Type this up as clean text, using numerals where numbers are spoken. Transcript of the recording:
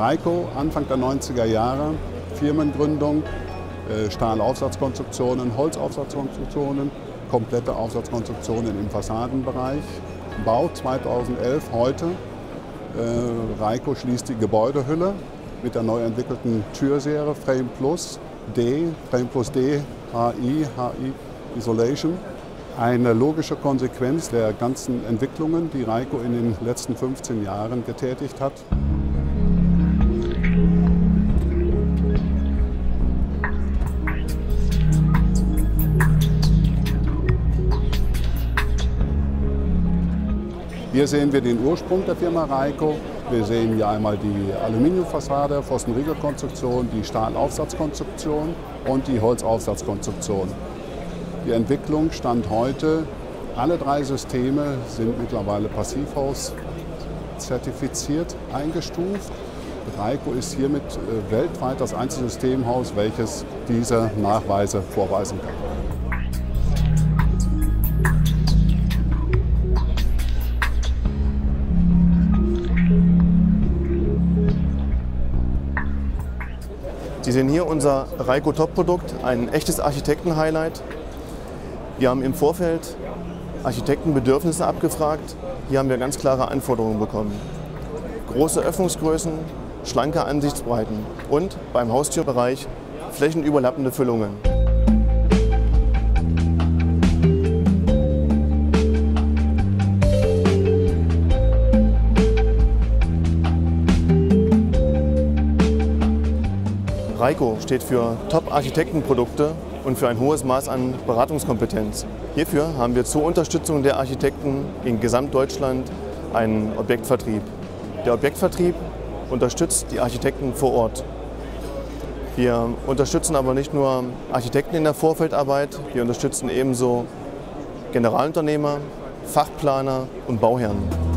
Raico, Anfang der 90er Jahre, Firmengründung, Stahlaufsatzkonstruktionen, Holzaufsatzkonstruktionen, komplette Aufsatzkonstruktionen im Fassadenbereich. Bau 2011 heute. Raico schließt die Gebäudehülle mit der neu entwickelten Türserie Frame Plus D, HI Isolation. Eine logische Konsequenz der ganzen Entwicklungen, die Raico in den letzten 15 Jahren getätigt hat. Hier sehen wir den Ursprung der Firma Raico. Wir sehen hier einmal die Aluminiumfassade, Pfosten-Riegelkonstruktion, die Stahlaufsatzkonstruktion und die Holzaufsatzkonstruktion. Die Entwicklung stand heute, alle 3 Systeme sind mittlerweile Passivhaus zertifiziert eingestuft. Raico ist hiermit weltweit das einzige Systemhaus, welches diese Nachweise vorweisen kann. Sie sehen hier unser Raico Top-Produkt, ein echtes Architekten-Highlight. Wir haben im Vorfeld Architektenbedürfnisse abgefragt. Hier haben wir ganz klare Anforderungen bekommen. Große Öffnungsgrößen, schlanke Ansichtsbreiten und beim Haustürbereich flächenüberlappende Füllungen. Raico steht für Top-Architektenprodukte und für ein hohes Maß an Beratungskompetenz. Hierfür haben wir zur Unterstützung der Architekten in Gesamtdeutschland einen Objektvertrieb. Der Objektvertrieb unterstützt die Architekten vor Ort. Wir unterstützen aber nicht nur Architekten in der Vorfeldarbeit, wir unterstützen ebenso Generalunternehmer, Fachplaner und Bauherren.